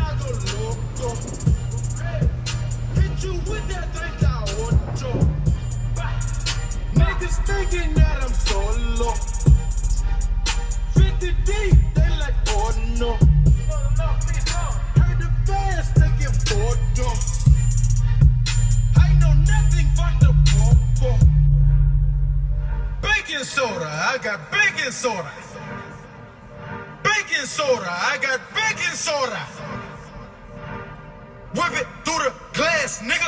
Hit you with that 38. Niggas thinking that I'm solo. 50 deep, they like, oh no. Heard the fans taking photo. I know nothing but the popo. Baking soda, I got baking soda. Baking soda, I got baking soda. Whip it through the glass, nigga.